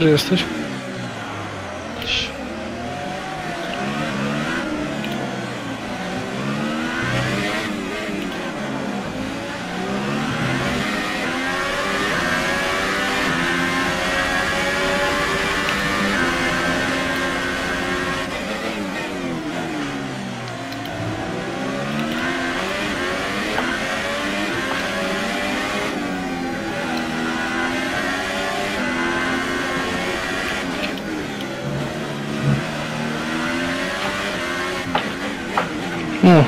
Który jesteś? No.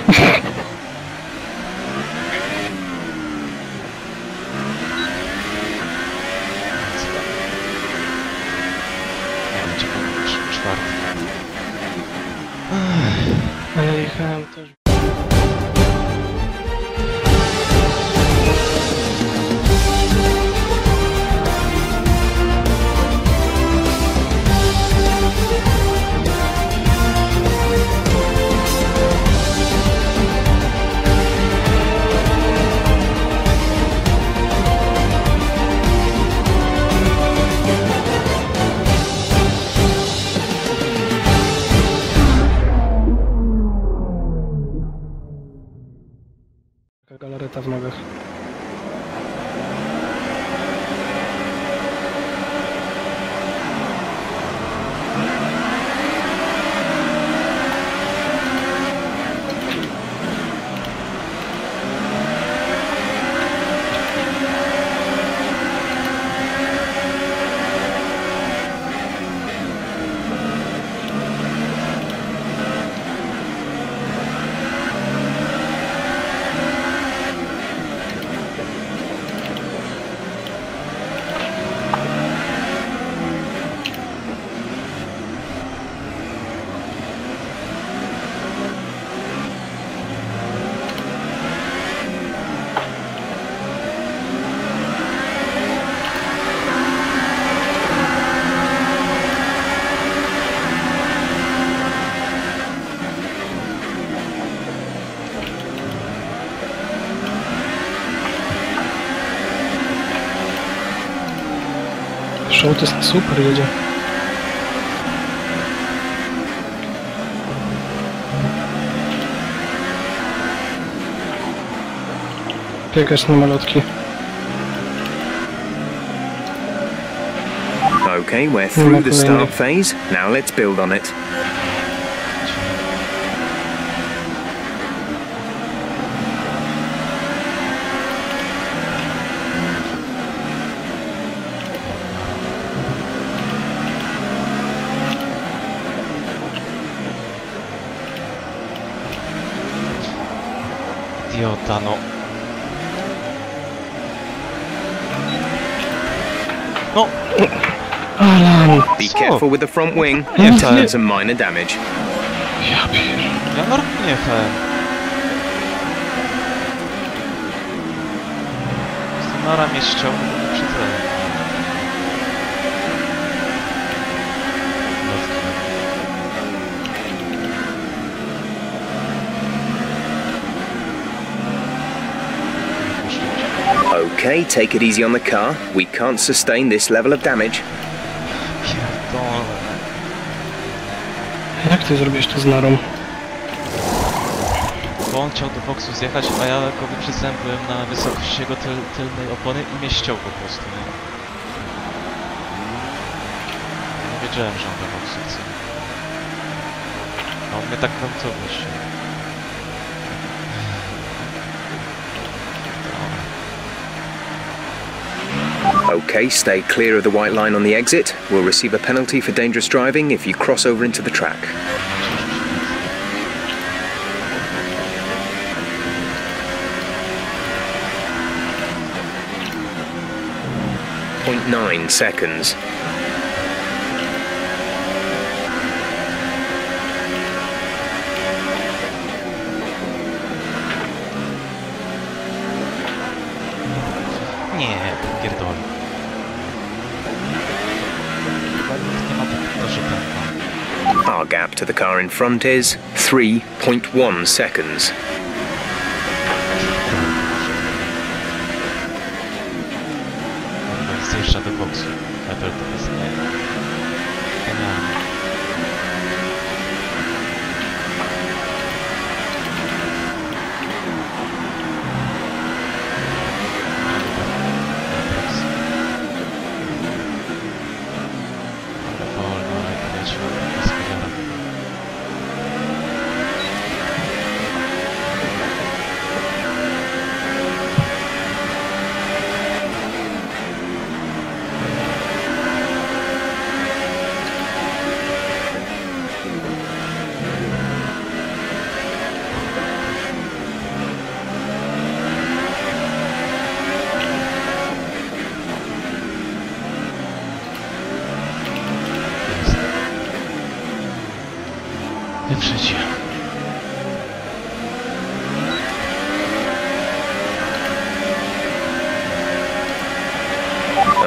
A ja jechałem też. Galareta w nogach. Show to jest super, jedzie. Biegać na malutki. Okay, we're through the start phase. Now let's build on it. Idiota, no. No! Alan! Be careful with the front wing. Nie You've wcale. done some minor damage. Ja pier... Ja normalnie jechałem. Nora mnie ściągnął do wyprzedzenia. Okay, take it easy on the car. We can't sustain this level of damage. Pierdolę. Jak ty zrobiłeś to z Narą? Bo on chciał do boksu zjechać, a ja go wyprzedzałem, byłem na wysokości jego tylnej opony i mnie ściął po prostu, nie? Nie wiedziałem, że on do boksu chce. A on mnie tak gwałtownie ściął. Okay, stay clear of the white line on the exit. We'll receive a penalty for dangerous driving if you cross over into the track. .9 seconds. Nie, pierdolę. Nie ma tak dużo tempa. Our gap to the car in front is 3.1 seconds. Zjeżdża do boksu. Nadal to jest nie.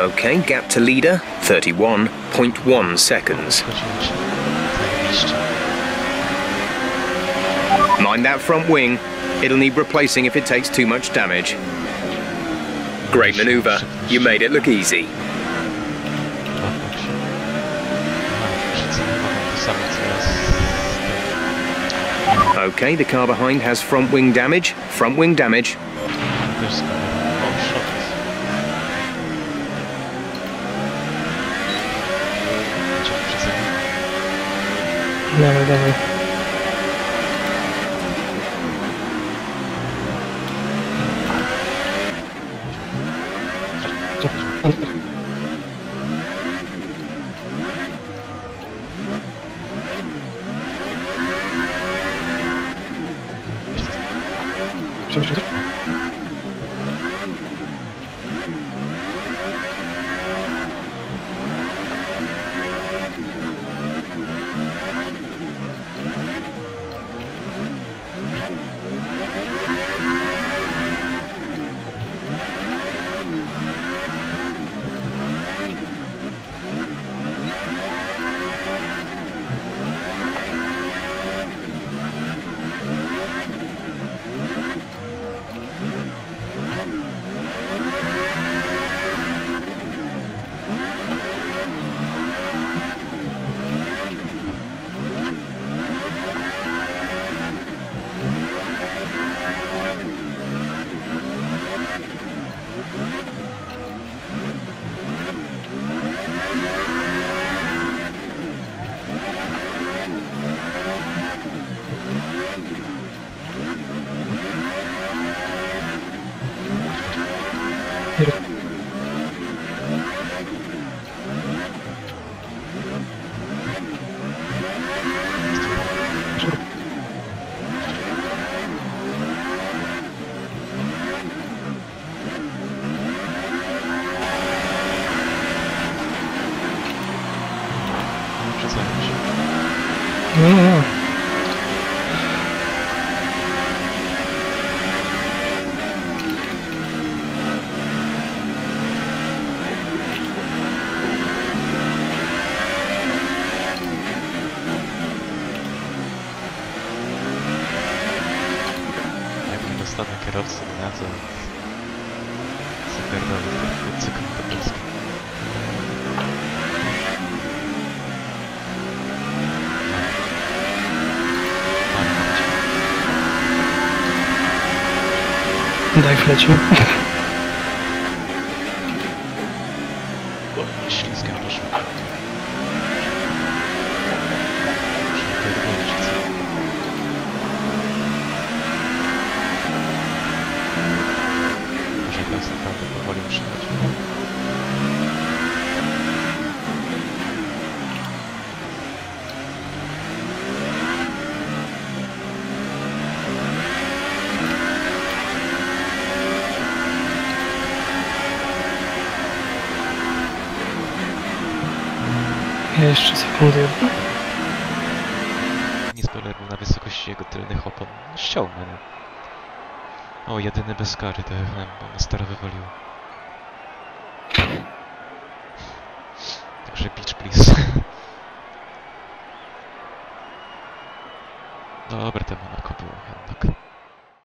Okay, gap to leader, 31.1 seconds. Zgodziłem się. Zajebiście. Mind that front wing. It'll need replacing if it takes too much damage. Great maneuver. You made it look easy. Łapał się. Aha, przeceny mogą to samo co ja z tym. Okay, the car behind has front wing damage. Front wing damage. Też z kamerą. O, shot. Będzie wyprzedzenie. Dawaj, dawaj. Przepraszam. Wyprzedzenie się. No. Jak nie dostanę kierowcy na to zapierdolę ten cykl do Polski. Daj fleci. Ślizgiem poszło. Muszę pierdolić, co? Może teraz naprawdę powoli muszę jechać. Jeszcze sekundę jedną. Nie spoiler, był na wysokości jego tylnych opon. Ściął mnie. O, jedyny bez kary to bo na staro wywaliło. Także beach please. Dobre to Monaco było jednak.